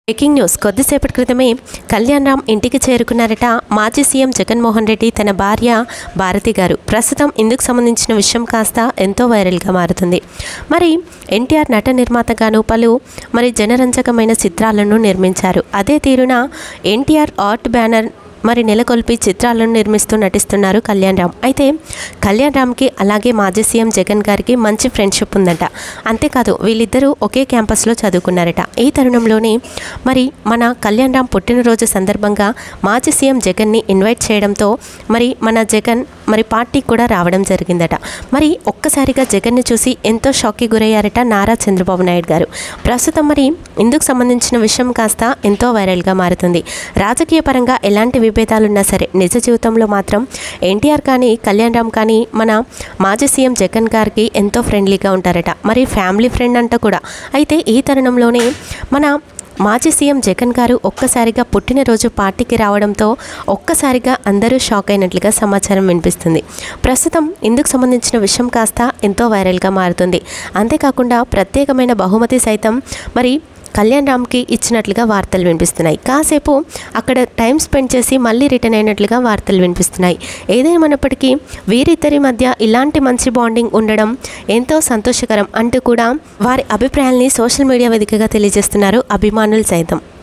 Breaking news కొద్దిసేపటి క్రితమే కళ్యాణ్ రామ్ ఇంటికి చేరుకున్నారట మాజీ సీఎం జగన్మోహన్ రెడ్డి తన భార్య భారతి గారు. ప్రస్తుతం ఇందుకు సంబంధించిన విషయం కాస్త ఎంతో వైరల్గా మారుతుంది. మరి ఎన్టీఆర్ నట నిర్మాతగాను పలు జనరంజకమైన చిత్రాలను నిర్మించారు. అదే తీరున ఎన్టీఆర్ ఆర్ట్ బ్యానర్ నెలకొల్పి చిత్రాలను నిర్మిస్తూ నటిస్తున్నారు కళ్యాణ్ రామ్. అయితే కళ్యాణ్ రామ్కి అలాగే మాజీ సీఎం జగన్ గారికి మంచి ఫ్రెండ్షిప్ ఉందట. అంతేకాదు వీళ్ళిద్దరూ ఒకే క్యాంపస్లో చదువుకున్నారట. ఈ తరుణంలోనే మన కళ్యాణ్ రామ్ పుట్టినరోజు సందర్భంగా మాజీ సీఎం జగన్ని ఇన్వైట్ చేయడంతో మన జగన్ పార్టీ కూడా రావడం జరిగిందట. ఒక్కసారిగా జగన్ని చూసి ఎంతో షాక్కి గురయ్యారట నారా చంద్రబాబు నాయుడు గారు. ప్రస్తుతం ఇందుకు సంబంధించిన విషయం కాస్త ఎంతో వైరల్గా మారుతుంది. రాజకీయ పరంగా ఎలాంటి విభేదాలున్నా సరే నిజ జీవితంలో మాత్రం ఎన్టీఆర్ కానీ కళ్యాణ్ రామ్ కానీ మన మాజీ సీఎం జగన్ గారికి ఎంతో ఫ్రెండ్లీగా ఉంటారట. ఫ్యామిలీ ఫ్రెండ్ అంట కూడా. అయితే ఈ తరుణంలోనే మన మాజీ సీఎం జగన్ గారు ఒక్కసారిగా పుట్టినరోజు పార్టీకి రావడంతో ఒక్కసారిగా అందరూ షాక్ అయినట్లుగా సమాచారం వినిపిస్తుంది. ప్రస్తుతం ఇందుకు సంబంధించిన విషయం కాస్త ఎంతో వైరల్గా మారుతుంది. అంతేకాకుండా ప్రత్యేకమైన బహుమతి సైతం కళ్యాణ్ రామ్కి ఇచ్చినట్లుగా వార్తలు వినిపిస్తున్నాయి. కాసేపు అక్కడ టైం స్పెండ్ చేసి మళ్ళీ రిటర్న్ అయినట్లుగా వార్తలు వినిపిస్తున్నాయి. ఏదేమైనప్పటికీ వీరిద్దరి మధ్య ఇలాంటి మంచి బాండింగ్ ఉండడం ఎంతో సంతోషకరం అంటూ కూడా వారి అభిప్రాయాల్ని సోషల్ మీడియా వేదికగా తెలియజేస్తున్నారు అభిమానులు సైతం.